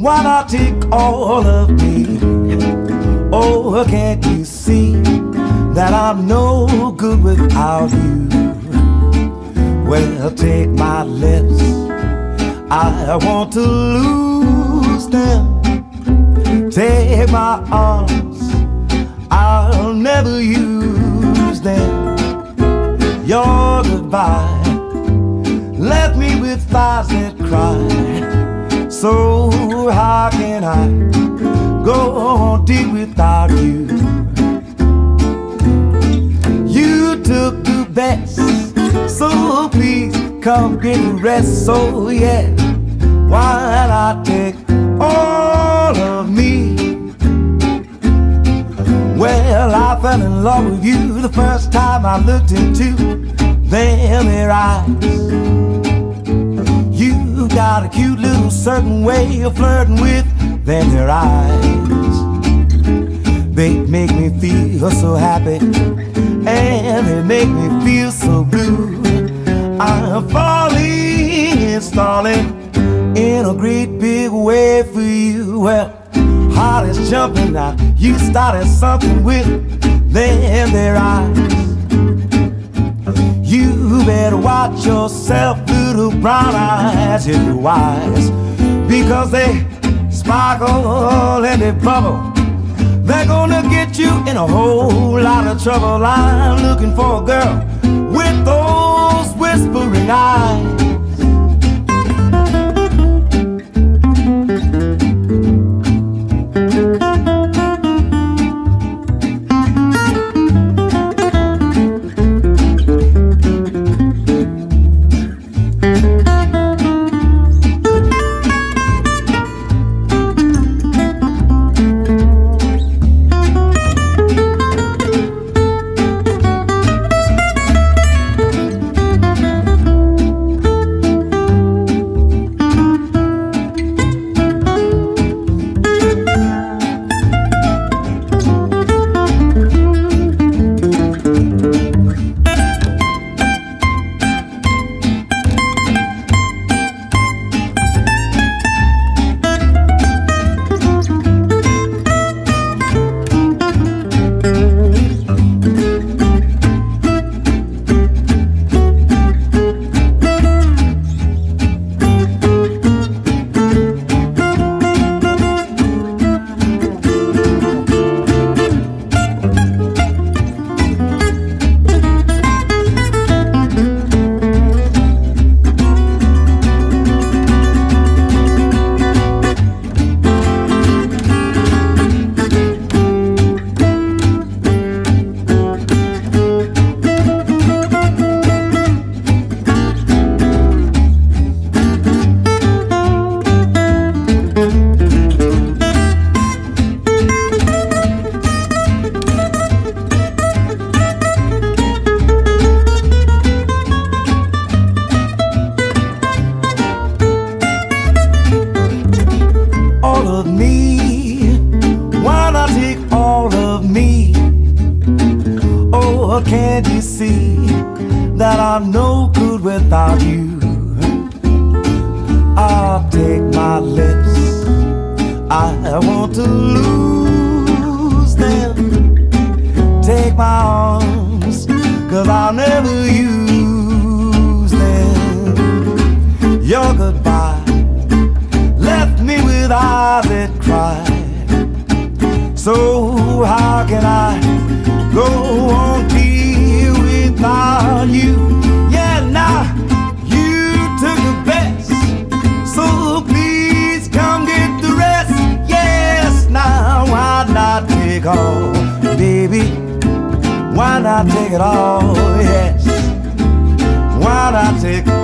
why not take all of me? Oh, can't you see that I'm no good without you? Well, take my lips, I want to lose them. Take my arms, I'll never use them. Your goodbye left me with thighs that cry. So how can I go on deep without you? You took the best, so please come get rest. So yeah, why not take all of me? Well, I fell in love with you the first time I looked into their eyes. You got a cute little certain way of flirting with their eyes. They make me feel so happy, and they make me feel so blue. I'm falling and stalling in a great big way for you. Well, heart is jumping now. You started something with their eyes. You better watch yourself, little brown eyes, if you're wise, because they sparkle and they bubble. They're gonna get you in a whole lot of trouble. I'm looking for a girl with those whispering eyes. Can't you see that I'm no good without you? I'll take my lips, I want to lose them. Take my arms, 'cause I'll never use them. Your goodbye left me with eyes that cry. So how can I go on here without you? Yeah, now you took the best, so please come get the rest. Yes, now why not take all, baby? Why not take it all? Yes, why not take